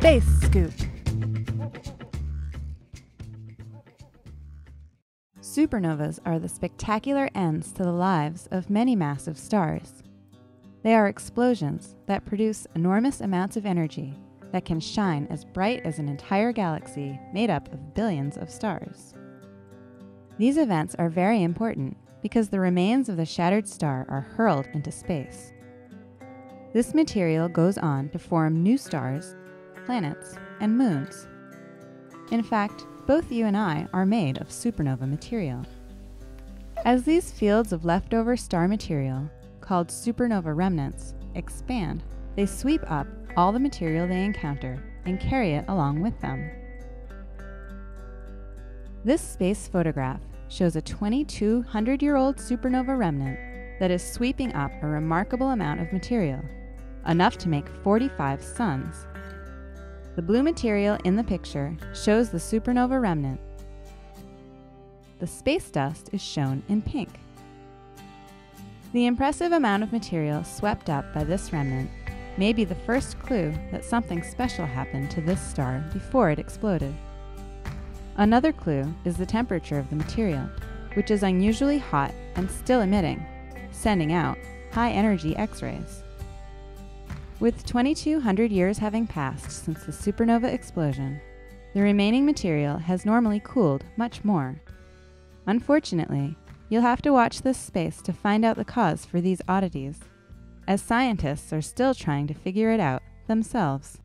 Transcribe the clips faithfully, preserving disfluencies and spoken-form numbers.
Space Scoop. Supernovas are the spectacular ends to the lives of many massive stars. They are explosions that produce enormous amounts of energy that can shine as bright as an entire galaxy made up of billions of stars. These events are very important because the remains of the shattered star are hurled into space. This material goes on to form new stars, planets, and moons. In fact, both you and I are made of supernova material. As these fields of leftover star material, called supernova remnants, expand, they sweep up all the material they encounter and carry it along with them. This space photograph shows a twenty-two hundred year old supernova remnant that is sweeping up a remarkable amount of material, enough to make forty-five suns. The blue material in the picture shows the supernova remnant. The space dust is shown in pink. The impressive amount of material swept up by this remnant may be the first clue that something special happened to this star before it exploded. Another clue is the temperature of the material, which is unusually hot and still emitting, sending out high-energy X-rays. With twenty-two hundred years having passed since the supernova explosion, the remaining material has normally cooled much more. Unfortunately, you'll have to watch this space to find out the cause for these oddities, as scientists are still trying to figure it out themselves.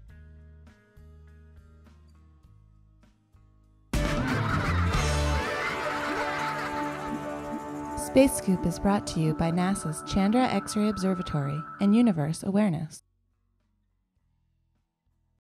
Space Scoop is brought to you by NASA's Chandra X-ray Observatory and Universe Awareness.